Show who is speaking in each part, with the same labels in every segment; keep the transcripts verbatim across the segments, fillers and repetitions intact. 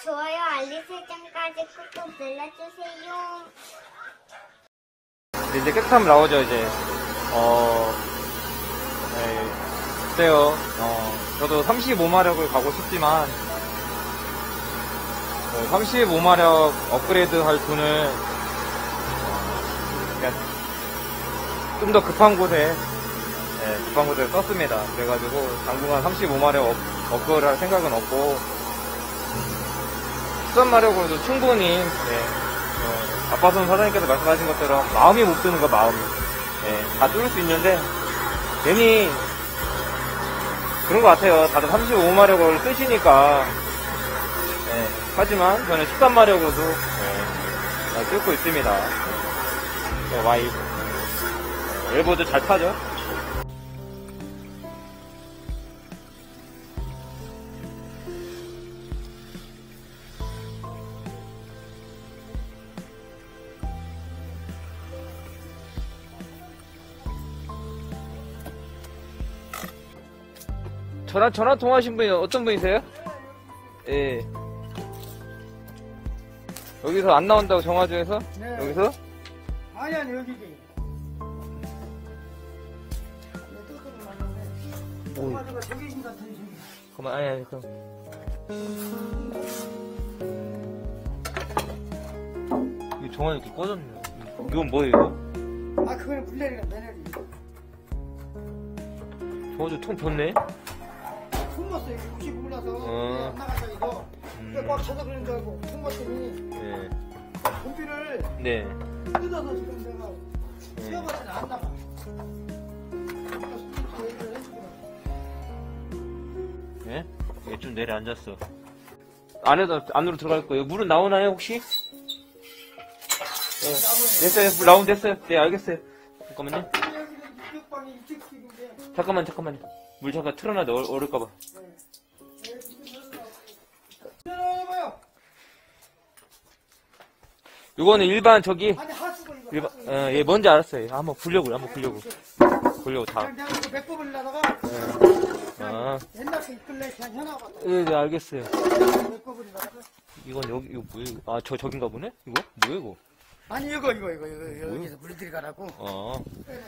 Speaker 1: 좋아요, 알림 설정까지 꾹꾹 눌러주세요.
Speaker 2: 이제 깨끗함 나오죠, 이제. 어, 네, 글쎄요. 어, 저도 삼십오 마력을 가고 싶지만, 어, 삼십오 마력 업그레이드 할 돈을, 어, 좀 더 급한 곳에, 네, 급한 곳에 썼습니다. 그래가지고, 당분간 삼십오 마력 업, 업그레이드 할 생각은 없고, 십삼 마력으로도 충분히, 네, 어, 아빠손 사장님께서 말씀하신 것처럼 마음이 못 드는 거 마음이 네, 다 뚫을 수 있는데 괜히 그런 것 같아요. 다들 삼십오 마력을 쓰시니까 네, 하지만 저는 십삼 마력으로도 네, 뚫고 있습니다. 네, 와이 엘보도 잘 타죠. 전화, 전화 통화하신 분이 어떤 분이세요? 예. 여기서 안 나온다고 정화 중에서?
Speaker 3: 네.
Speaker 2: 여기서?
Speaker 3: 아니, 아니, 여기지. 통화가 저기 있는 것 같아, 저기.
Speaker 2: 그만, 아니, 아니, 그럼. 이 정화 이렇게 꺼졌네요. 이건 뭐예요, 이거?
Speaker 3: 아, 그거는 블레리가 배너리.
Speaker 2: 정화 통 폈네?
Speaker 3: 숨었어, 여기 혹시 몰라서.
Speaker 2: 어.
Speaker 3: 안 나간다, 이거.
Speaker 2: 음.
Speaker 3: 그래, 꽉 차서 그런 줄 알고, 숨었더니,
Speaker 2: 예.
Speaker 3: 공비를
Speaker 2: 네.
Speaker 3: 뜯어서 지금 내가 씌워봤더니 안 나가. 그러니까 숨어서 얘기를 해주더라고.
Speaker 2: 예? 이게 좀 내려앉았어. 안에도, 안으로 들어갈 거예요. 물은 나오나요, 혹시? 네. 됐어요. 물 나오면 됐어요. 네, 알겠어요. 잠깐만요.
Speaker 3: 여기는 이쪽 방이 이쪽 집인데.
Speaker 2: 잠깐만, 잠깐만요. 물 잠깐 틀어놔도 얼, 얼을까봐.
Speaker 3: 해봐요.
Speaker 2: 요거는 일반 저기,
Speaker 3: 아니, 하수구 이거.
Speaker 2: 일반,
Speaker 3: 하수구.
Speaker 2: 어, 예, 뭔지 알았어요. 한번 보려고요, 한번 보려고. 보려고 다.
Speaker 3: 그냥 내가 이거 맥법을 내다가
Speaker 2: 아,
Speaker 3: 옛날에 이끌래 그냥 해놔봤다.
Speaker 2: 예, 네, 알겠어요.
Speaker 3: 맥법을 내다가.
Speaker 2: 이건 여기, 이거 뭐예요? 아, 저, 저긴가 보네? 이거? 뭐예요, 이거?
Speaker 3: 아니, 이거, 이거, 이거, 이거, 여기서 물들이 가라고.
Speaker 2: 아.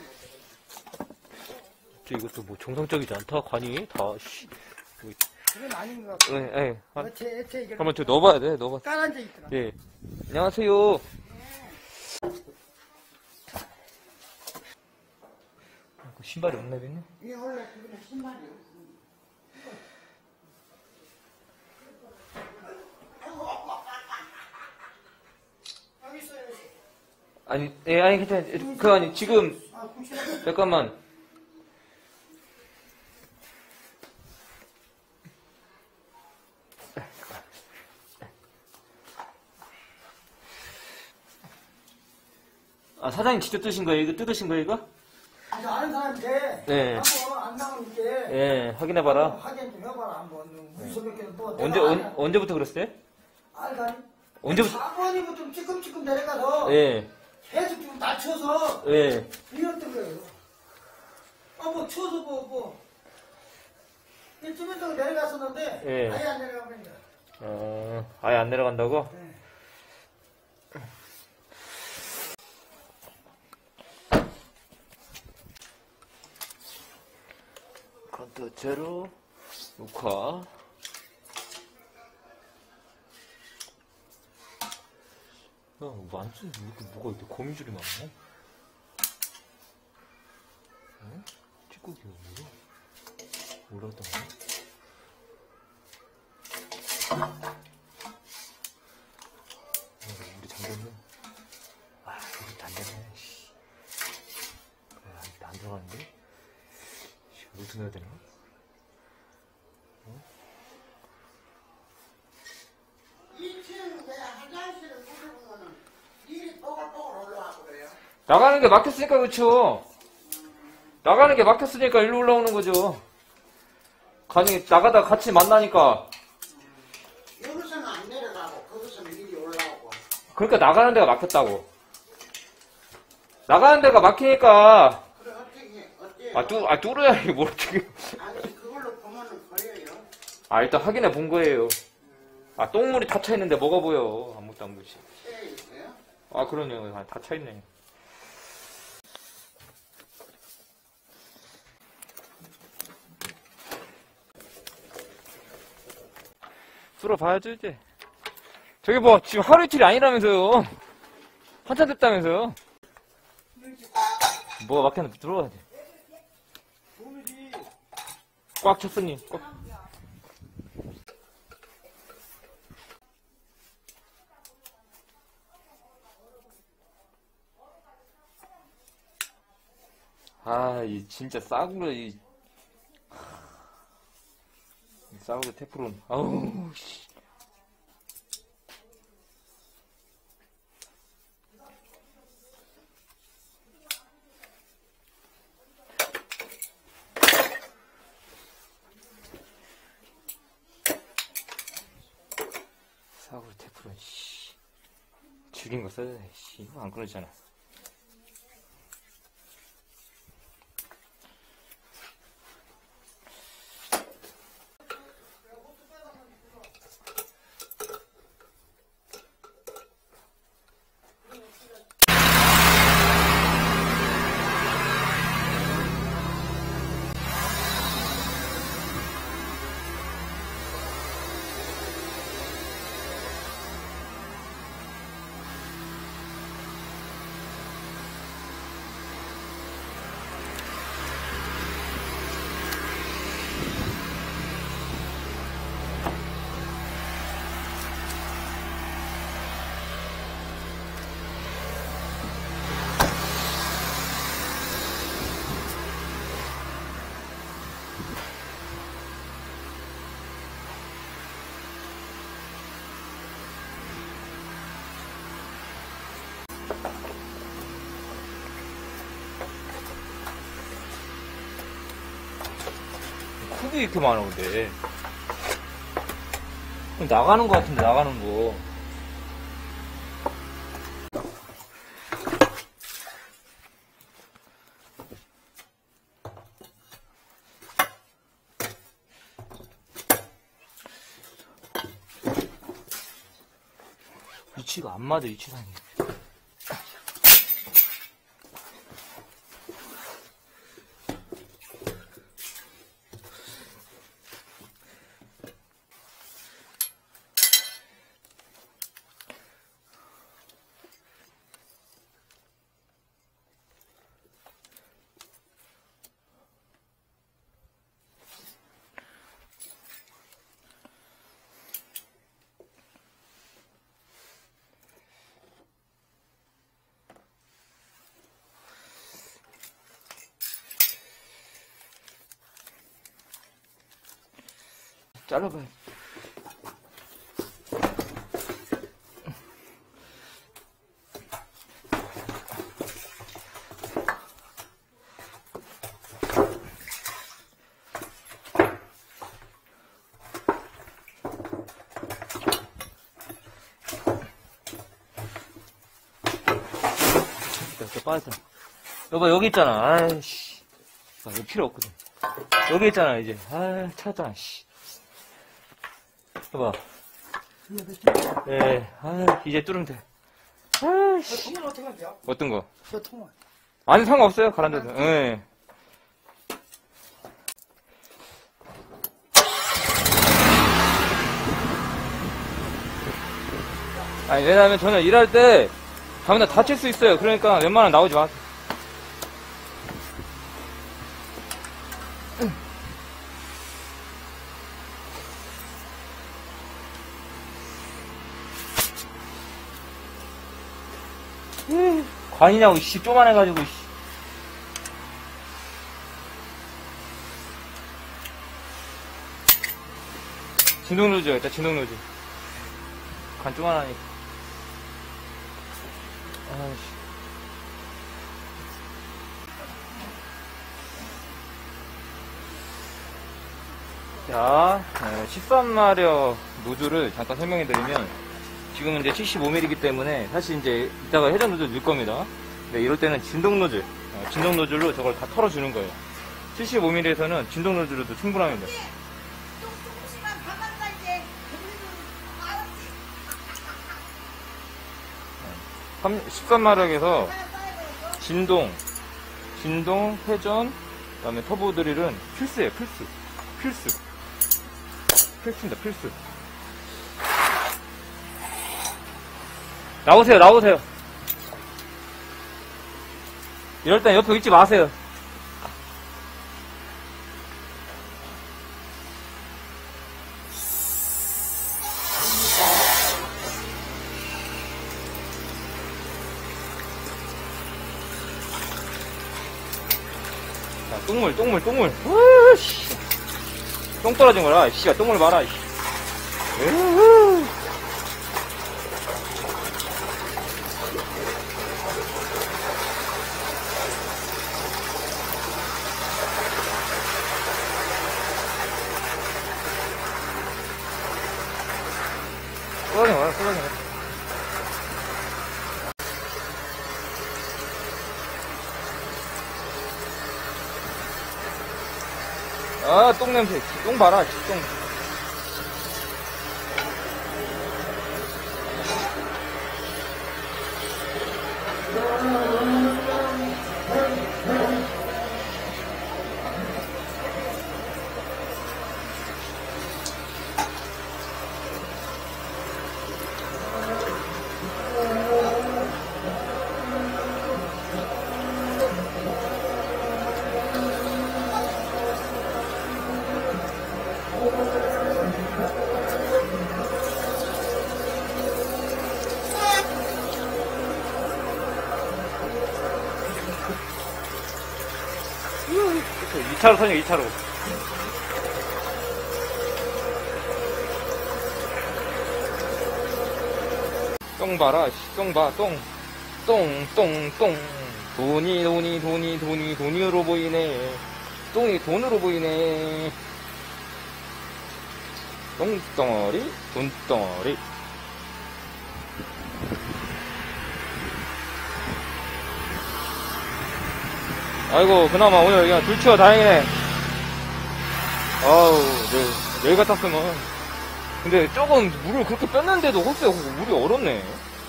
Speaker 2: 저 이것도 뭐 정상적이지 않다, 관이. 다, 씨. 뭐,
Speaker 3: 그건 아닌 것 같고.
Speaker 2: 예, 예. 한,
Speaker 3: 애체, 애체 이게.
Speaker 2: 한번 저 넣어봐야 돼, 넣어봐.
Speaker 3: 깔아앉아 있더라.
Speaker 2: 예. 안녕하세요. 신발이 없나 보네?
Speaker 3: 이게 원래 그거는 신발이야. 여기 있어요, 여기.
Speaker 2: 아니, 예, 아니, 괜찮아요. 그, 아니, 지금,
Speaker 3: 아, 굿이라고.
Speaker 2: 잠깐만. 아, 사장님 직접 뜯으신 거예요? 이거 뜯으신 거예요, 이거?
Speaker 3: 아니, 아는 사람인데.
Speaker 2: 네.
Speaker 3: 한번 안 나오는 게.
Speaker 2: 예, 확인해봐라.
Speaker 3: 확인 좀 해봐라, 한번. 무섭게 또.
Speaker 2: 언제, 언, 언제부터 그랬어요?
Speaker 3: 알다니?
Speaker 2: 언제부터?
Speaker 3: 사번이부터 좀 찌끔찌끔 내려가서.
Speaker 2: 예,
Speaker 3: 계속 좀 낮춰서.
Speaker 2: 예.
Speaker 3: 이랬던 거예요. 아, 뭐, 쳐서 뭐, 뭐. 이쯤 있다가 내려갔었는데.
Speaker 2: 예.
Speaker 3: 아예 안 내려가면.
Speaker 2: 어, 아예 안 내려간다고?
Speaker 3: 네.
Speaker 2: 컨트 제로, 녹화. 야, 완전 이렇게 뭐가 이렇게 거미줄이 많네? 어? 찌꺼기가 뭐야? 올라왔다. 우리 잠겼네. 아, 우리 잠겼네. 씨. 아, 이게 안 들어가는데? 씨, 어디서 넣어야 되나? 어? 나가는 게 막혔으니까 그렇죠. 나가는 게 막혔으니까 일로 올라오는 거죠. 간이 나가다 같이 만나니까.
Speaker 4: 여기서는 안 내려가고 거기서는 미리 올라오고.
Speaker 2: 그러니까 나가는 데가 막혔다고. 나가는 데가 막히니까.
Speaker 4: 그래 어떻게 어때?
Speaker 2: 아, 뚜, 아 뚫어야 이게 뭘 어떻게.
Speaker 4: 아니 그걸로 보면은 버려요.
Speaker 2: 아, 일단 확인해 본 거예요. 아, 똥물이 다 차있는데 뭐가 보여. 아무것도 안 보이지.
Speaker 4: 에 있어요?
Speaker 2: 아, 그러네요. 아, 다 차있네. 쓸어봐야죠, 이제. 저기 뭐, 지금 하루 이틀이 아니라면서요. 한참 됐다면서요. 뭐가 막혔는데 들어와야 돼. 꽉 찼으니, 꽉. 아, 이 진짜 싸구려, 이. 이 싸구려 테프론. 아우, 씨. 싸구려 테프론, 씨. 죽인 거 써야 돼, 씨. 이거 안 끊어지잖아. 흙이 이렇게 많아, 근데. 나가는 거 같은데, 나가는 거. 위치가 안 맞아, 위치상이. 잘라봐요. 이렇게 빠졌다. 여보, 여기 있잖아. 아이씨. 아, 이거 필요 없거든. 여기 있잖아, 이제. 아, 찾았잖아, 씨. 봐봐. 예, 아, 이제 뚫으면 돼. 아, 씨.
Speaker 3: 통은 어떻게 하죠?
Speaker 2: 어떤 거?
Speaker 3: 저 통은.
Speaker 2: 아니, 상관없어요, 가란데도. 예. 아니, 왜냐면 저는 일할 때, 가면 다칠 수 있어요. 그러니까 웬만하면 나오지 마. 관이냐고, 씨, 쪼만해가지고, 씨. 진동 노즐, 일단 진동 노즐. 관 쪼만하니까. 아이씨. 자, 십삼 마력 노즐을 잠깐 설명해드리면, 지금은 이제 칠십오 밀리미터이기 때문에 사실 이제 이따가 회전 노즐 넣을 겁니다. 네, 이럴 때는 진동 노즐, 어, 진동 노즐로 저걸 다 털어주는 거예요. 칠십오 밀리미터에서는 진동 노즐로도 충분합니다.
Speaker 3: 조금씩만 가만히 이제
Speaker 2: 십삼 마력에서 진동, 진동, 회전, 그 다음에 터보 드릴은 필수예요, 필수. 필수. 필수입니다, 필수. 나오세요, 나오세요. 이럴 땐 옆에 있지 마세요. 자, 똥물, 똥물, 똥물. 으씨. 똥 떨어진 거라. 씨야, 똥물 봐라. 으흐. 쏟아진 거야, 쏟아진 거야. 아, 똥 냄새. 똥 봐라, 똥. 이 차로 선영, 이 차로. 똥 봐라, 똥 봐, 똥. 똥, 똥, 똥. 돈이, 돈이, 돈이, 돈이, 돈으로 보이네. 똥이 돈으로 보이네. 똥덩어리, 돈덩어리. 아이고, 그나마 오늘 그냥 둘 치워 다행이네. 아우, 내일, 내일 같았으면. 근데 조금 물을 그렇게 뺐는데도 호수에 물이 얼었네.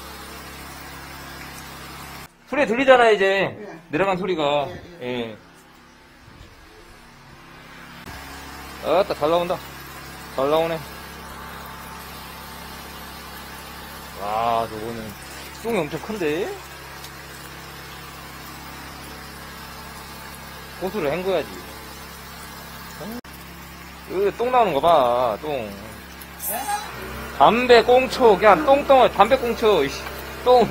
Speaker 2: 소리 들리잖아, 이제.
Speaker 4: 예.
Speaker 2: 내려간 소리가.
Speaker 4: 예,
Speaker 2: 예. 아따, 잘 나온다. 잘 나오네. 와, 저거는 똥이 엄청 큰데? 호수를 헹궈야지. 으, 똥 나오는 거 봐, 똥. 담배 꽁초, 그냥 똥똥, 담배 꽁초, 이씨, 똥.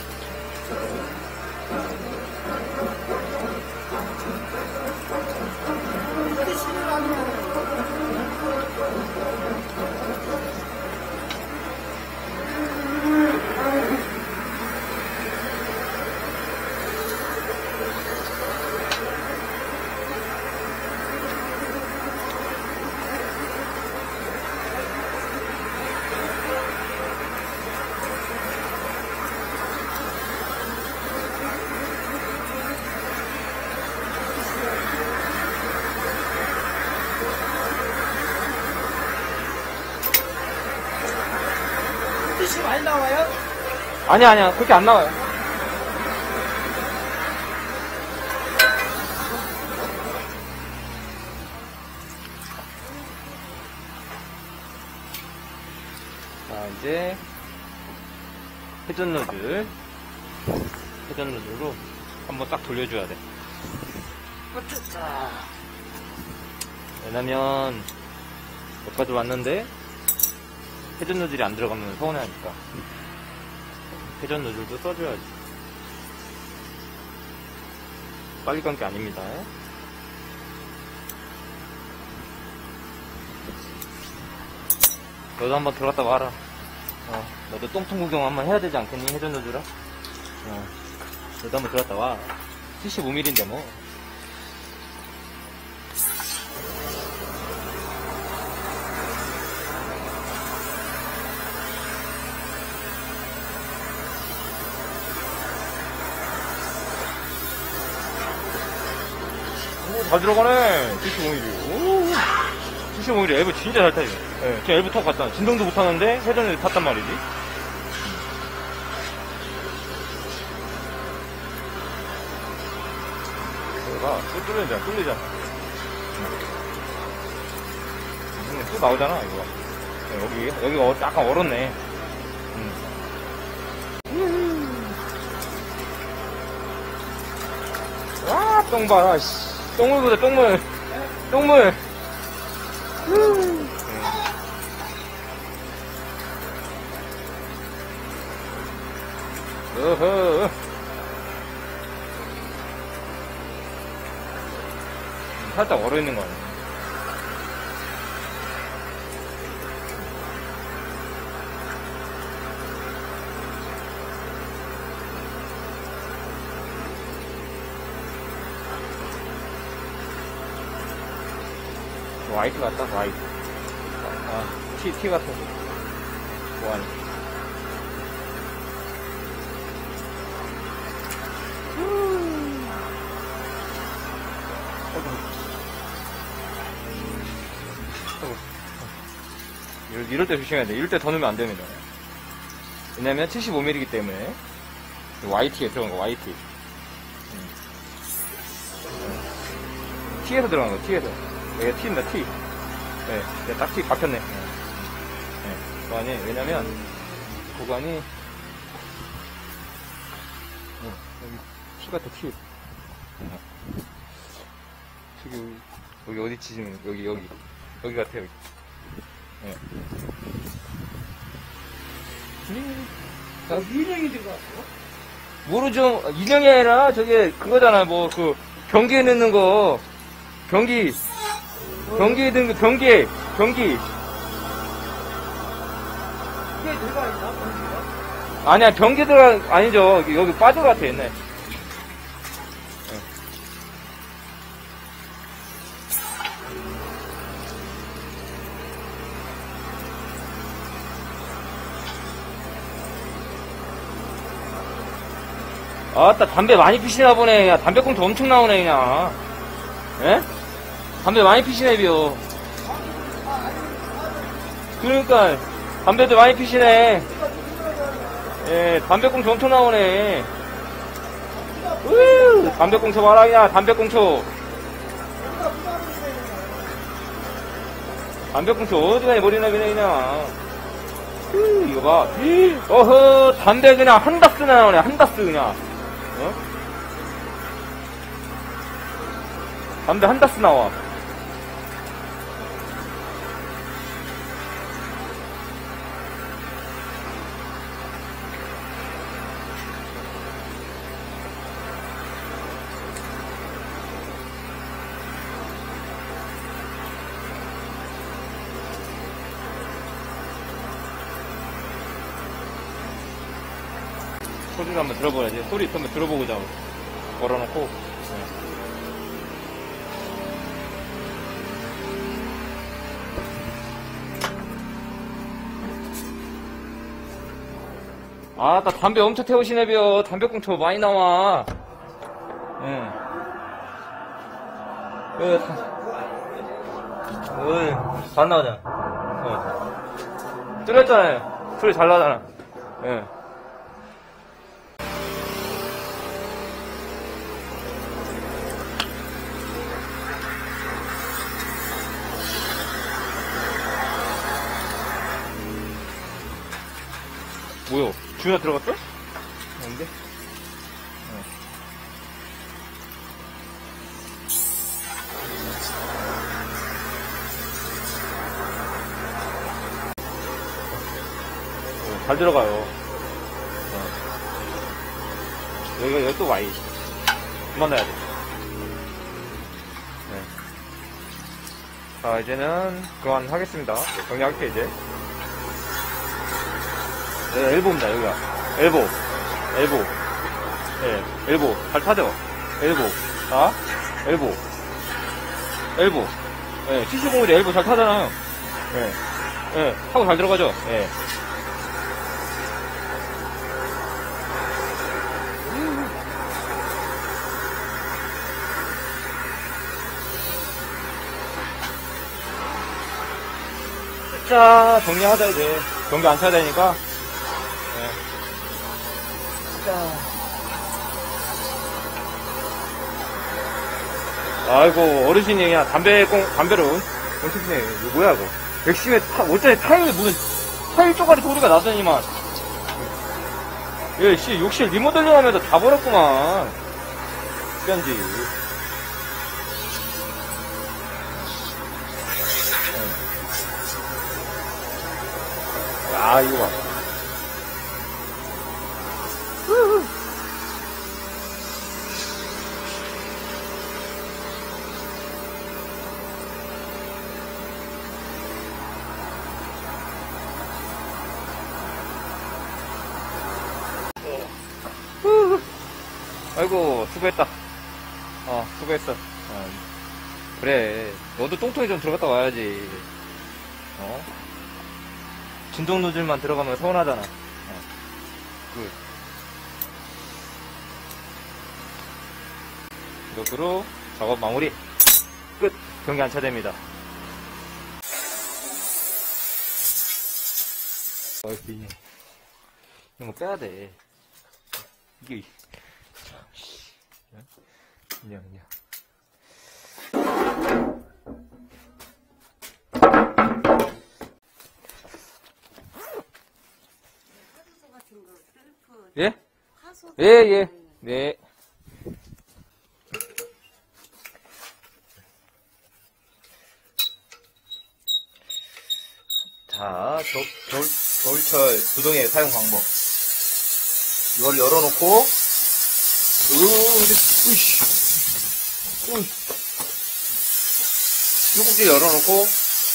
Speaker 3: 뜻이 많이 나와요?
Speaker 2: 아니야, 아니야. 그렇게 안 나와요. 자, 이제, 회전 노즐. 회전 노즐로 한번 딱 돌려줘야 돼. 왜냐면, 여기까지 왔는데, 회전 노즐이 안 들어가면 서운해하니까. 회전 노즐도 써줘야지. 빨리 간 게 아닙니다. 너도 한번 들어갔다 와라. 어, 너도 똥통 구경 한번 해야 되지 않겠니? 회전 노즐아? 어, 너도 한번 들어갔다 와. 칠십오 밀리미터인데 뭐. 오, 잘 들어가네. 칠십오 밀리미터. 칠십오 밀리미터 엘브 진짜 잘 타요. 예, 지금 엘브 타고 갔잖아. 진동도 못 타는데 회전을 탔단 말이지. 봐. 또 뚫리잖아, 뚫리잖아. 음, 또 나오잖아, 이거. 여기, 여기가 어- 약간 얼었네. 음. 와, 똥 봐라, 씨. 똥물 보자, 똥물. 똥물. 음. 어허. 살짝 얼어있는 거 아니야? 화이트 같다, 화이트. 아, 티, 티 같아. 뭐하니? 이럴, 이럴 때 조심해야 돼. 이럴 때 더 넣으면 안 됩니다. 왜냐면 칠십오 밀리미터이기 때문에. 와이티에 들어간 거, 와이티. 음. T에서 들어간 거, T에서. 여기가 T입니다, T. 네, 네, 딱 T 박혔네. 네. 네, 구간이, 왜냐면, 구간이, 네, 여기 T 같아, T. 네. 저기, 여기 어디지, 지금, 여기, 여기. 여기 같아, 여기. 네.
Speaker 3: 아, 인형이 들어갔어?
Speaker 2: 모르죠. 인형이 아니라, 저게, 그거잖아, 뭐, 그, 변기에 넣는 거. 변기. 변기에 넣는 거, 변기. 변기.
Speaker 3: 그게 들어가 있나? 변기가?
Speaker 2: 아니야, 변기 들어가, 아니죠. 여기, 여기 빠져 같아, 옛날. 아따, 담배 많이 피시나 보네. 야, 담배꽁초 엄청 나오네, 그냥. 예? 담배 많이 피시네, 비요. 그러니까, 담배도 많이 피시네. 예, 담배꽁초 엄청 나오네. 으, 담배꽁초 봐라, 그냥, 담배꽁초. 담배꽁초 어디가 머리나, 그냥, 그냥. 으, 이거 봐. 어허, 담배 그냥 한 다스나 나오네, 한 다스, 그냥. 어? 담배 한 다스 나와. 소리를 한번 들어봐야지. 소리 한번 들어보고자. 걸어놓고. 네. 아, 나 담배 엄청 태우시네, 벼. 담배꽁초 많이 나와. 예. 네. 그, 어이, 잘 나오잖아. 어. 뚫렸잖아요. 소리 잘 나잖아. 예. 네. 뭐야? 주나 들어갔어? 아닌데? 어. 어, 잘 들어가요. 어. 여기가, 여기 또 와이. 그만 놔야 돼. 네. 자, 이제는 그만하겠습니다. 정리할게, 이제. 네, 엘보입니다, 여기가. 엘보. 엘보. 예, 네, 엘보. 잘 타죠? 엘보. 자, 엘보. 엘보. 예, 네, 칠십오밀리미터 엘보 잘 타잖아요. 예. 네. 예, 네, 타고 잘 들어가죠? 예. 네. 자, 정리하자, 이제. 경기 안 차야 되니까. 자. 아이고, 어르신이 그냥 담배 꽁, 담배를 꽁치네. 이거 뭐야, 이거. 맥심에 타, 어쩌니 타일, 무슨, 타일 쪼가리 소리가 나더니만. 얘, 씨, 욕실 리모델링 하면서 다 버렸구만. 시간지. 아, 이거 봐. 아이고, 수고했다. 어, 수고했어. 어, 그래. 너도 똥통에 좀 들어갔다 와야지. 어? 진동 노즐만 들어가면 서운하잖아. 어. 굿. 이렇게로 작업 마무리. 끝. 경기 안차됩니다. 어이, 이거 빼야 돼. 이게, 그냥, 그냥. 예? 예, 예. 네. 자, 겨, 겨울, 겨울철 부동의 사용 방법. 이걸 열어놓고, 으, 으이씨. 으이. 뚜껑을 열어놓고,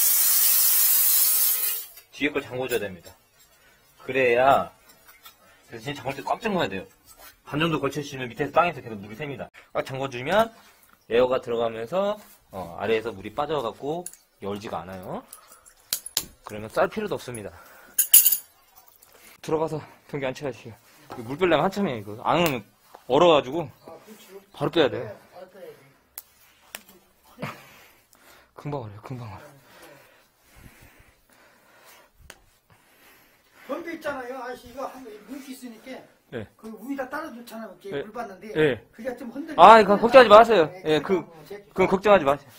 Speaker 2: 뒤에 걸 잠궈줘야 됩니다. 그래야, 그래서 진짜 잠글 때 꽉 잠궈야 돼요. 반 정도 걸쳐주시면 밑에서 땅에서 계속 물이 새니다. 꽉 잠궈주면 에어가 들어가면서 어, 아래에서 물이 빠져갖고 열지가 않아요. 그러면 쌀 필요도 없습니다. 들어가서 경기 안 쳐야지. 물 빼려면 한참이에요. 이거 안 오면 얼어가지고 바로 빼야 돼요. 금방 얼어요. 금방 얼어.
Speaker 3: 건배 있잖아요. 아저씨 이거 한 물기 있으니까
Speaker 2: 네.
Speaker 3: 그 위에다 따라놓잖아요. 이렇게
Speaker 2: 네.
Speaker 3: 물 받는데
Speaker 2: 네.
Speaker 3: 그게 좀 흔들.
Speaker 2: 아, 이거 걱정하지 마세요. 예, 그, 그건 걱정하지 마세요.